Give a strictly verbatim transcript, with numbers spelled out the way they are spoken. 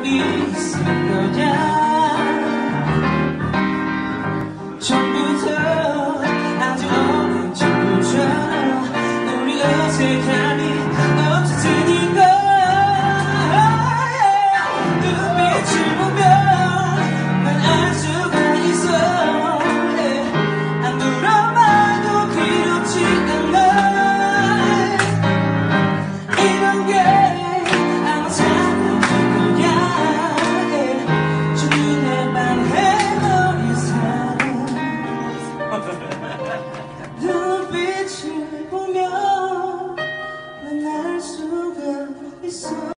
있을 거야. 처음부터 아주 어린 친구처럼 우리 어색함이